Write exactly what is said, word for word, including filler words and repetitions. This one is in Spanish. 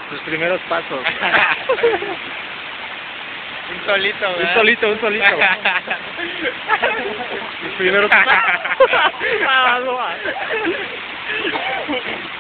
Tus primeros pasos. Un solito, Un ¿verdad? solito, un solito. Tus primeros pasos. Ah, no.